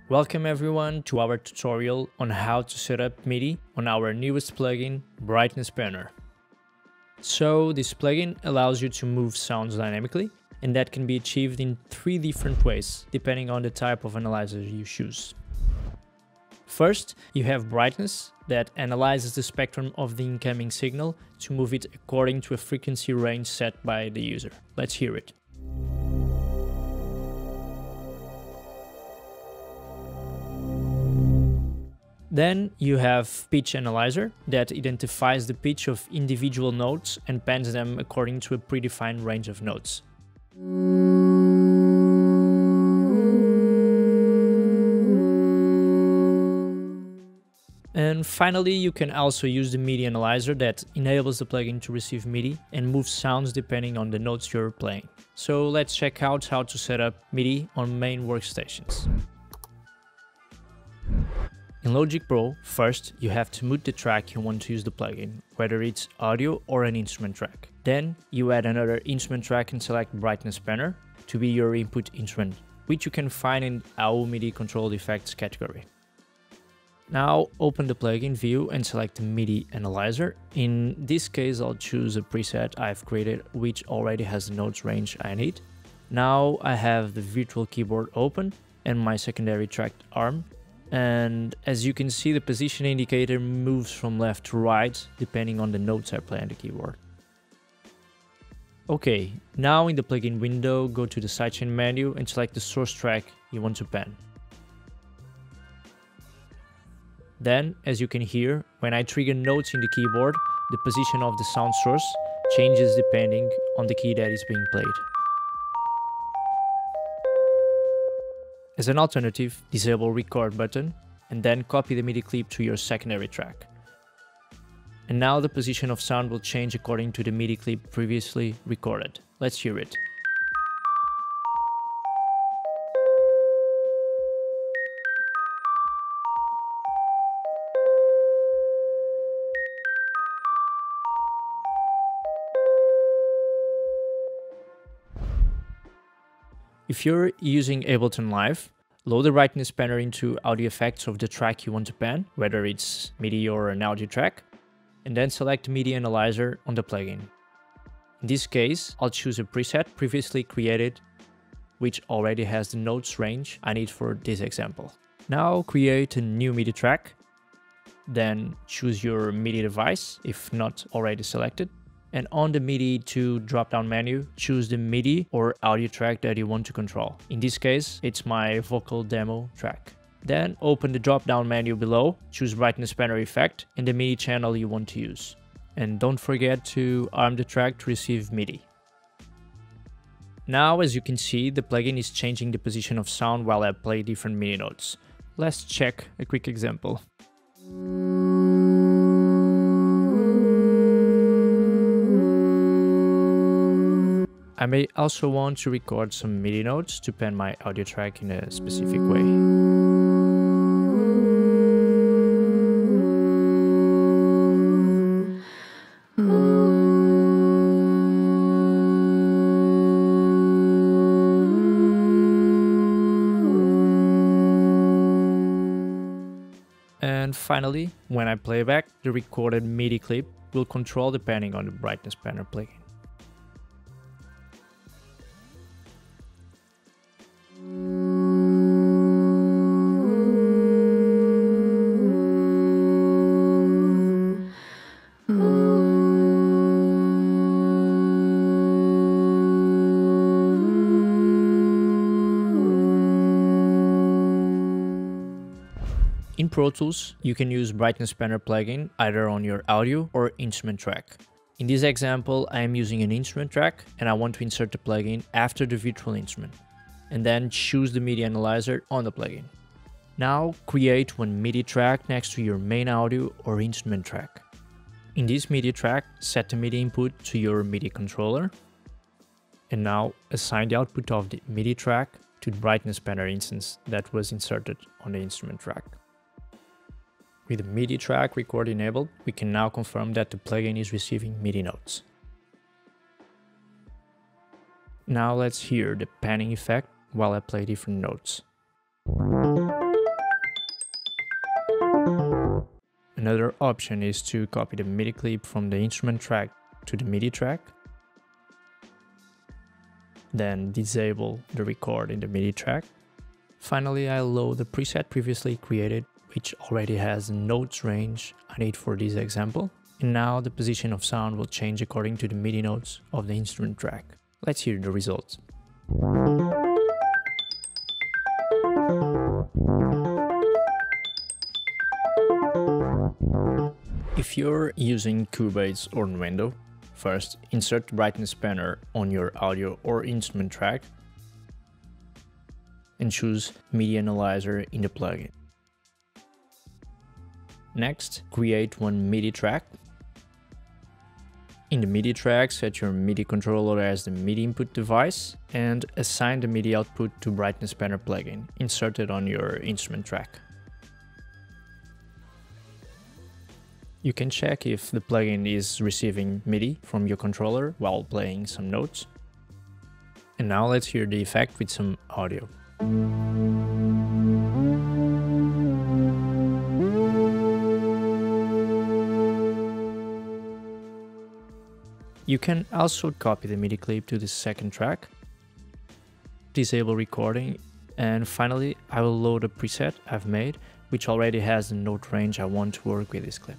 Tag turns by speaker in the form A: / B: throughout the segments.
A: Welcome everyone to our tutorial on how to set up MIDI on our newest plugin, Brightness Banner. So this plugin allows you to move sounds dynamically, and that can be achieved in 3 different ways, depending on the type of analyzer you choose. First, you have brightness that analyzes the spectrum of the incoming signal to move it according to a frequency range set by the user. Let's hear it. Then you have pitch analyzer that identifies the pitch of individual notes and bands them according to a predefined range of notes. And finally, you can also use the MIDI analyzer that enables the plugin to receive MIDI and move sounds depending on the notes you're playing. So let's check out how to set up MIDI on main workstations. In Logic Pro, first you have to mute the track you want to use the plugin, whether it's audio or an instrument track. Then you add another instrument track and select Brightness Banner to be your input instrument, which you can find in our MIDI controlled effects category. Now open the plugin view and select the MIDI analyzer. In this case, I'll choose a preset I've created which already has the notes range I need. Now I have the virtual keyboard open and my secondary track arm. And as you can see, the position indicator moves from left to right depending on the notes I play on the keyboard. Okay, now in the plugin window, go to the sidechain menu and select the source track you want to pan. Then, as you can hear, when I trigger notes in the keyboard, the position of the sound source changes depending on the key that is being played. As an alternative, disable record button and then copy the MIDI clip to your secondary track. And now the position of sound will change according to the MIDI clip previously recorded. Let's hear it. If you're using Ableton Live, load the Brightness Banner into audio effects of the track you want to pan, whether it's MIDI or an audio track, and then select MIDI Analyzer on the plugin. In this case, I'll choose a preset previously created, which already has the notes range I need for this example. Now create a new MIDI track, then choose your MIDI device, if not already selected. And on the MIDI 2 drop-down menu, choose the MIDI or audio track that you want to control. In this case, it's my vocal demo track. Then open the drop-down menu below, choose Brightness Banner effect and the MIDI channel you want to use. And don't forget to arm the track to receive MIDI. Now, as you can see, the plugin is changing the position of sound while I play different MIDI notes. Let's check a quick example. I may also want to record some MIDI notes to pan my audio track in a specific way. And finally, when I play back, the recorded MIDI clip will control the panning on the Brightness Banner plugin. In Pro Tools, you can use Brightness Banner plugin either on your audio or instrument track. In this example, I am using an instrument track and I want to insert the plugin after the virtual instrument, and then choose the MIDI analyzer on the plugin. Now create one MIDI track next to your main audio or instrument track. In this MIDI track, set the MIDI input to your MIDI controller, and now assign the output of the MIDI track to the Brightness Banner instance that was inserted on the instrument track. With the MIDI track record enabled, we can now confirm that the plugin is receiving MIDI notes. Now let's hear the panning effect while I play different notes. Another option is to copy the MIDI clip from the instrument track to the MIDI track, then disable the record in the MIDI track. Finally, I'll load the preset previously created, which already has the notes range I need for this example. And now the position of sound will change according to the MIDI notes of the instrument track. Let's hear the results. If you're using Cubase or Nuendo, first insert the brightness banner on your audio or instrument track and choose MIDI Analyzer in the plugin. Next, create one MIDI track. In the MIDI track, set your MIDI controller as the MIDI input device and assign the MIDI output to brightness banner plugin inserted on your instrument track. You can check if the plugin is receiving MIDI from your controller while playing some notes. And now let's hear the effect with some audio. You can also copy the MIDI clip to the second track, disable recording, and finally I will load a preset I've made, which already has the note range I want to work with this clip.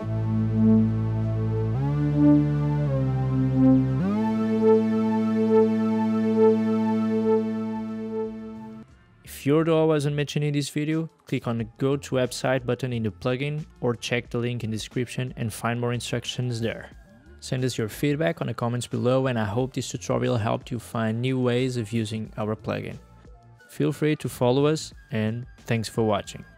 A: If your DAW wasn't mentioned in this video, click on the Go to Website button in the plugin or check the link in the description and find more instructions there. Send us your feedback on the comments below, and I hope this tutorial helped you find new ways of using our plugin. Feel free to follow us, and thanks for watching.